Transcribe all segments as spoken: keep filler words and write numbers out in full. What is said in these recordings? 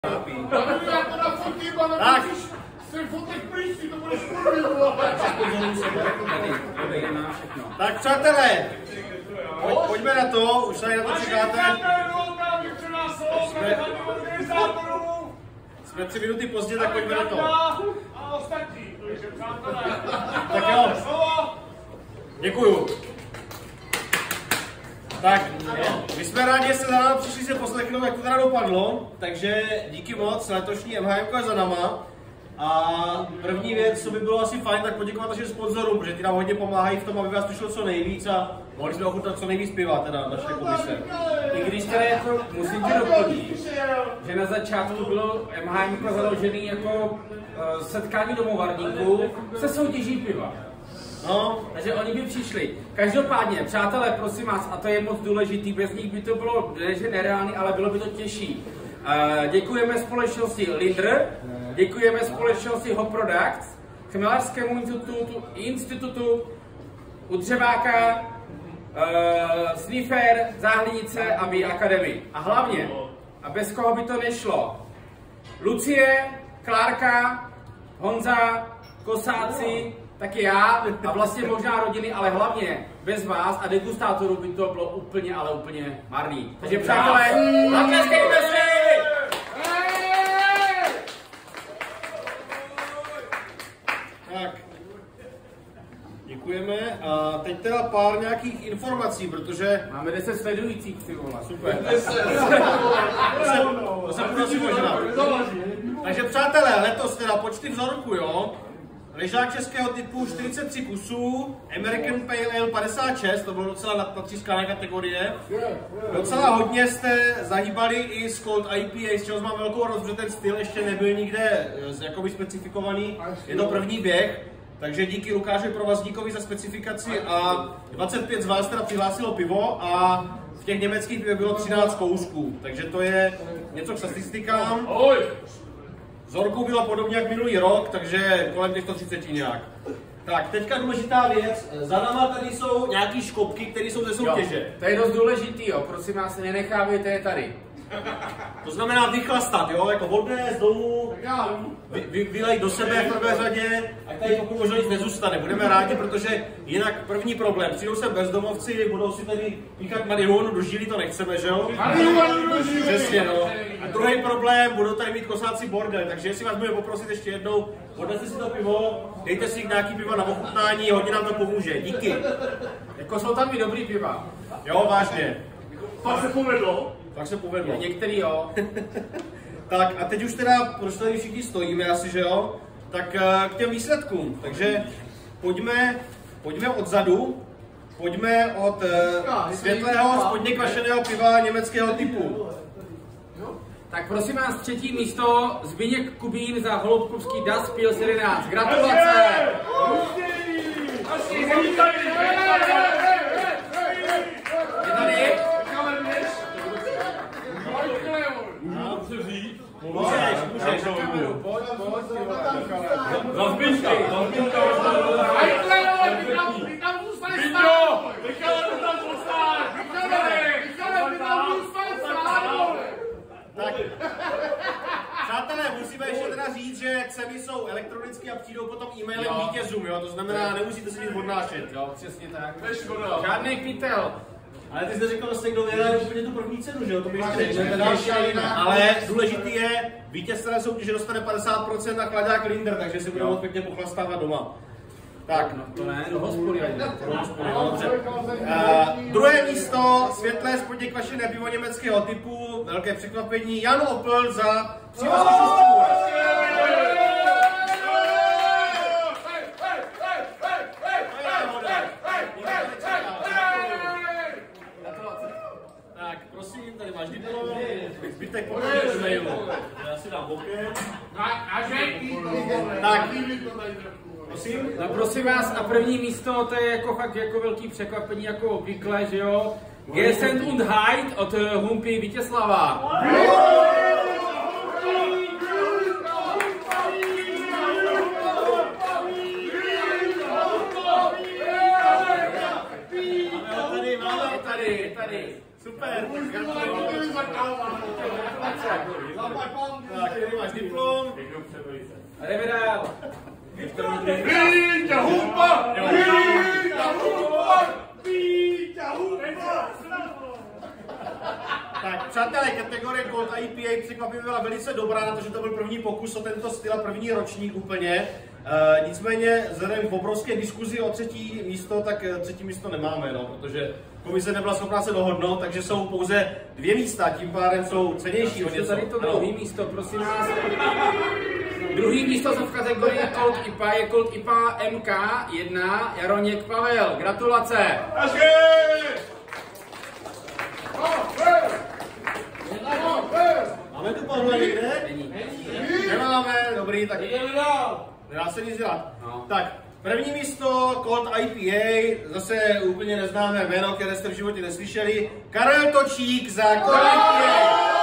Tak. Tak přátelé, pojď, pojďme na to, už tady na to čekáte. Jsme, jsme tři minuty pozdě, tak pojďme na to. Tak jo. Děkuju. Tak, my jsme rádi, že jste za námi přišli se poslechnout, jak to teda dopadlo, takže díky moc, letošní M H M je za náma. A první věc, co by bylo asi fajn, tak poděkovat našim sponzorům, protože ty nám hodně pomáhají v tom, aby vás tušilo co nejvíc a mohli jsme ochutnat co nejvíc piva, teda naše komise. I když teda jako musím tě doplnit, že na začátku bylo M H M založený jako uh, setkání domovarníků se soutěží piva. No. Takže oni by přišli. Každopádně, přátelé, prosím vás, a to je moc důležitý, bez nich by to bylo ne, že nereálný, ale bylo by to těžší. Uh, děkujeme společnosti Lindr, děkujeme společnosti Hop Products, Chmelařskému institutu, institutu u Dřeváka, uh, Sniffer, Záhlinice a Bee Academy. A hlavně, a bez koho by to nešlo, Lucie, Klárka, Honza, Kosáci, taky já a vlastně možná rodiny, ale hlavně bez vás a degustátorů by to bylo úplně, ale úplně marný. Takže přátelé, zatleskejme si! Tak, děkujeme a teď teda pár nějakých informací, protože... Máme deset sledujících, ty vole. Super. To se, to se bude asi možná. Takže přátelé, letos teda počty vzorků, jo? Ležák českého typu čtyřicet tři kusů, American Pale Ale padesát šest, to bylo docela natřískané kategorie. Docela hodně jste zahýbali i z Cold I P A, z čeho mám velkou radost, protože ten styl ještě nebyl nikde jakoby specifikovaný. Je to první běh, takže díky Lukáši Provazníkovi za specifikaci a dvacet pět z vás teda přihlásilo pivo a v těch německých pivech bylo třináct kousků, takže to je něco k statistikám. Vzorků bylo podobně jak minulý rok, takže kolem těchto třicet nějak. Tak, teďka důležitá věc. Za náma tady jsou nějaký škopky, které jsou ze soutěže. Jo, to je dost důležitý, jo. Prosím vás, nenechávejte je tady. To znamená vychlastat, jo, jako vodné z domu, vy, vy, vylej do sebe v prvé řadě, ať tady pokud možná nic nezůstane. Budeme rádi, protože jinak první problém. Přijdou sem bezdomovci, budou si tady píchat marihuanu do žíly, to nechceme, že jo? Marihuanu do žíly! Přesně, no. A druhý problém, budou tady mít kosáci bordel, takže jestli vás budeme poprosit ještě jednou, odneste si to pivo, dejte si nějaký pivo na ochutnání, hodně nám to pomůže. Díky. Jako jsou tam i dobrý piva. Jo, vážně. Pak se povedlo. Tak se povedlo. Některý jo. Tak a teď už teda, proč tady všichni stojíme asi, že jo? Tak k těm výsledkům. Takže pojďme, pojďme odzadu. Pojďme od uh, světlého, spodně kvašeného piva německého typu. Tak prosím vás, třetí místo, Zbyněk Kubín za Holoubkovský D A S Pils jedenáct. Gratulace! Je tady? Můžeš, můžeš. Pojď, pojď. Za Zbyňka, za Zbyňka. Ty tam zůstaneš stát! Michale, ty tam zůstaneš! Michale, ty tam zůstaneš stát! Tak, přátelé, musíme ještě teda říct, že ceny jsou elektronicky a přijdou potom e-mailem vítězům, jo? To znamená, nemusíte si nic odnášet, jo? Přesně tak. Žádný pytel. Ale ty jsi řekl vlastně, kdo vyhraje úplně tu první cenu, že jo? To by ještě další, ale důležitý je, vítěz celé soutěže dostane padesát procent na chladák Lindr, takže si budeme pěkně pochlastávat doma. Tak, no to ne, do hospody, ať do hospody, dobře. Uh, druhé místo, světlé spodně kvašené pivo německého typu, velké překvapení, Jan Opel za přívazky šustů. Tak, prosím, tady máš diplom, zbytek pošleš do mailu. Já si dám bokem. Tak, prosím. No prosím vás, a první místo, to je jako fakt jako velký překvapení, jako obvykle, že jo? Gesend und Heid od Humpy Vítězslava. Tady, máme tady, tady. Super. Tak, tady máš diplom. A jdeme dál. Víťa Humpa! Víťa Humpa! Víťa Humpa! Tak, přátelé, kategorie Cold I P A překvapivě byla velice dobrá na to, že to byl první pokus o tento styl a první ročník úplně. E, nicméně, vzhledem k obrovské diskuzi o třetí místo, tak třetí místo nemáme, no, protože komise nebyla schopná se dohodnout, takže jsou pouze dvě místa, tím pádem jsou cenější. Ještě tady to druhé místo, prosím vás. Druhý místo jsou v kategorii Cold I P A, je Cold I P A M K jedna, Jaroněk Pavel, gratulace. Máme tu Pavla někde? Není. Nemáme, dobrý, tak nedá se nic dělat. No. Tak, první místo Cold I P A, zase úplně neznámé jméno, které jste v životě neslyšeli. Karel Točík za Cold I P A.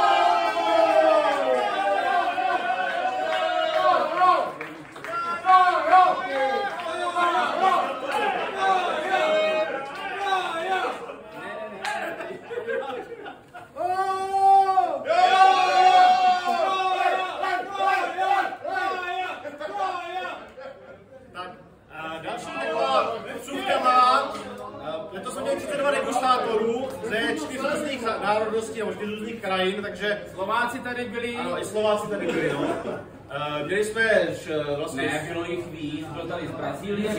Letos jsme měli třicet dva degustátorů ze čtyř různých národností nebo čtyř různých krajin, takže Slováci tady byli. Ano, i Slováci tady byli, no. Uh, měli jsme š, vlastně... Ne, bylo jich víc, byl tady z Brazílie.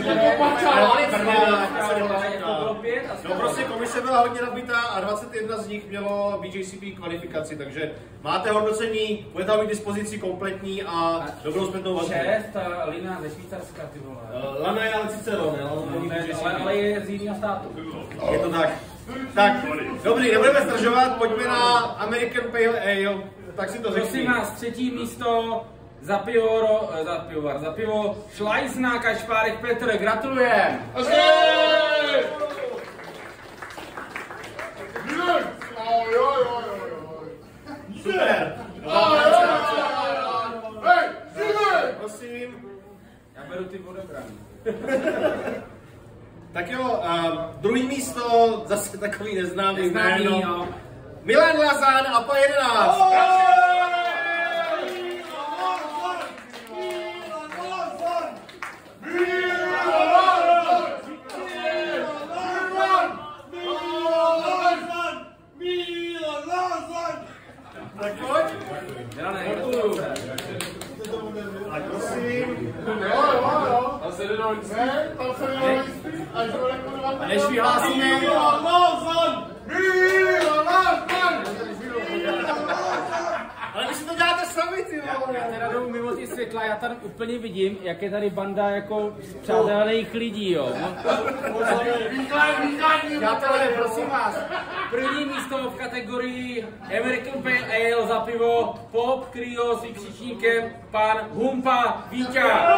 No prostě komise byla hodně nabitá a dvacet jedna z nich mělo B J C P kvalifikaci, takže máte hodnocení, bude tam mít k dispozici kompletní a dobrou zpětnou vazbu. Šest, Lina ze Švýcarska, ty vole. Uh, Lana je ale Ciceron, ale, ale je z jiného státu. Je to tak. Tak, dobrý, nebudeme zdržovat, pojďme na American Pale Ale, tak si to řekni. Prosím vás, třetí místo za pivo, za pivo, za pivo Šlajzna, Kašpárek Petr, gratulujem. Super. Prosím. Já beru ty odebraný. Tak jo, uh, druhý místo, zase takový neznámý Neznámý, jméno. jo. Milan Lazán a P A jedenáct. Tak pojď. Já ne, Tak prosím. A než vyhlásíme... Ale vy si to děláte sami, ty vole. já teda jdu mimo ty světla, já tady úplně vidím, jak je tady banda jako přátelných lidí, jo. Přátelé, prosím vás, první místo v kategorii American Pale Ale za pivo Pop Cryo s vykřičníkem pan Humpa Víťa.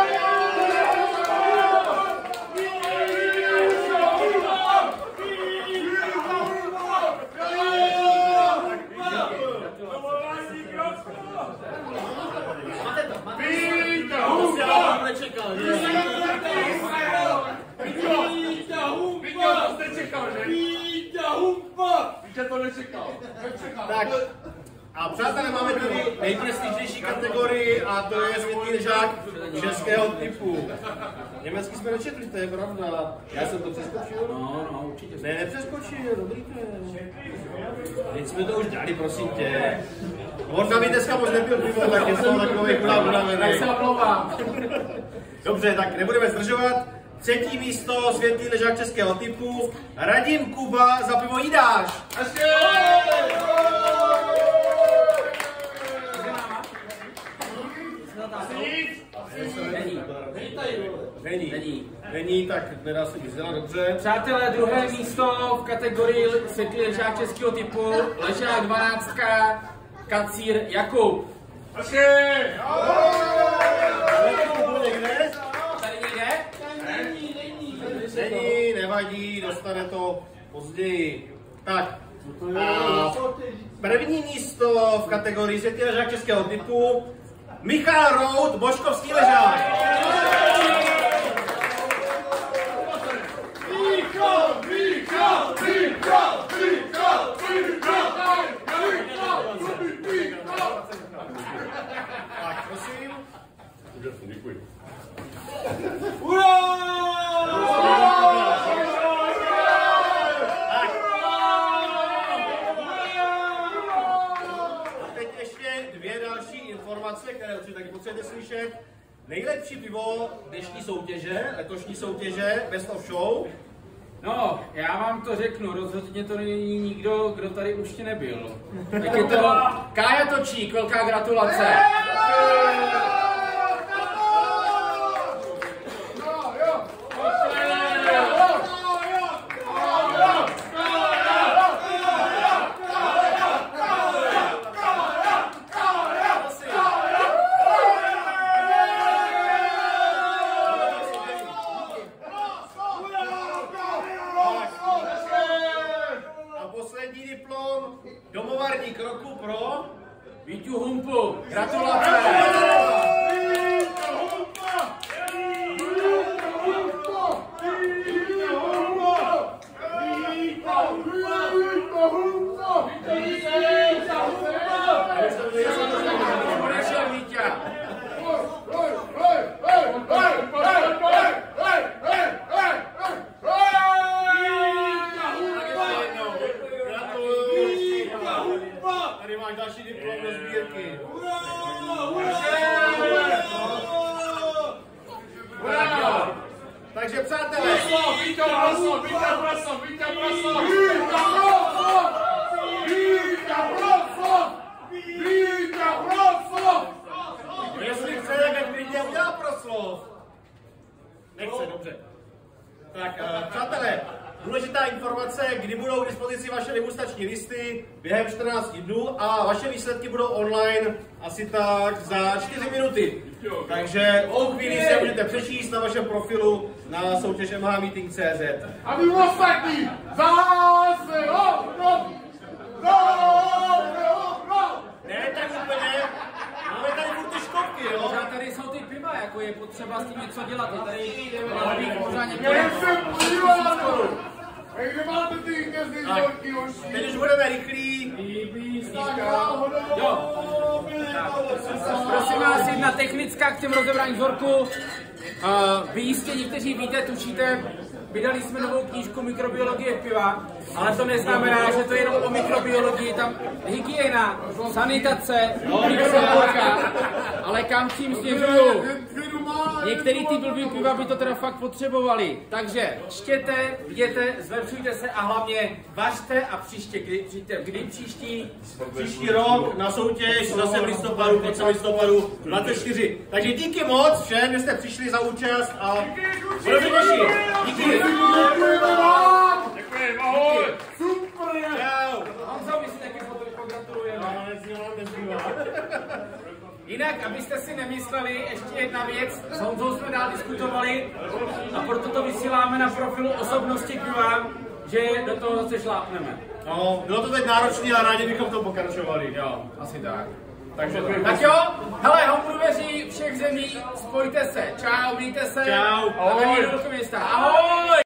Tak, a přátelé, máme tady nejprestižnější kategorii a to je světlý ležák českého typu. Německy jsme nečetli, to je pravda. Já jsem to přeskočil. No, no, určitě. Ne, nepřeskočil, dobrý to je. Teď jsme to už dali, prosím tě. On tam i dneska moc nepil pivo, tak je z toho takový chudák unavený. Tak se omlouvám. Dobře, tak nebudeme zdržovat. Třetí místo, světlý ležák českého typu, Radim Kuba za pivo Jídáš. Není. Není. Není. Není, tak nedá se nic dělat, dobře. Přátelé, druhé místo v kategorii světlý ležák českého typu, ležák dvanáctka, kacír Jakub. Někde? Tady někde? Není, nevadí, dostane to později. Tak, a první místo v kategorii světlý ležák českého typu, Michal Rout, Božkovský ležák. Michal, Michal, Michal, Michal, Michal, Michal, Michal. Úžasný, děkuji. A teď ještě dvě další informace, které určitě taky potřebujete slyšet. Nejlepší pivo dnešní soutěže, letošní soutěže, Best of Show. No, já vám to řeknu, rozhodně to není nikdo, kdo tady už nebyl. Tak je to Kája Točík, velká gratulace. Poslední diplom, domovarník roku pro Víťu Humpu, gratulace! Tady máš další diplom do sbírky. Takže přátelé, Víťa Braslav, Víťa Braslav, Víťa Braslav, Víťa Braslav, Víťa Braslav. jestli chce, tak ať klidně udělá proslov. Nechce, dobře. Tak, uh, přátelé, důležitá informace, kdy budou k dispozici vaše degustační listy během čtrnácti dnů a vaše výsledky budou online asi tak za čtyři minuty. Takže o chvíli se můžete přečíst na vašem profilu na soutěž M H Meeting tečka cé zet. A vy ostatní, zase hovno, zase hovno. Ne, tak úplně, máme tady furt ty škopky, jo? Pořád tady jsou ty piva, jako je potřeba s tím něco dělat. Je tady jdeme pořád Já někde. jsem podíváno. Hej, kde máte ty hvězdičky, hoši? Teď už budeme rychlí. Jo. Prosím vás, jedna technická k těm rozebrání vzorku. Uh, vy jistě někteří víte, tušíte, vydali jsme novou knížku Mikrobiologie piva, ale to neznamená, že to je jenom o mikrobiologii, tam hygiena, sanitace, mikrobiologika, ale kam tím směřuju? Některý ty blbý piva by to teda fakt potřebovali. Takže čtěte, viděte, zlepšujte se a hlavně vařte a příště, kdy, přijďte, kdy příští? Příští rok na soutěž zase v listopadu, koncem listopadu dvacet čtyři. Takže díky moc všem, že jste přišli za účast a budeme se těšit. Díky. Děkujeme vám. Děkuji, ahoj. Super. Čau. Honzovi si taky pogratulujeme. No, nezbývá, nezbývá. Jinak, abyste si nemysleli, ještě jedna věc, s Honzou jsme dál diskutovali a proto to vysíláme na profilu osobnosti piva, že do toho zase šlápneme. No, bylo to teď náročné, ale rádi bychom to pokračovali. Jo, asi tak. Takže Tak jo, hele, homebreweri všech zemí, spojte se. Čau, mějte se. Čau. A tady do města. Ahoj!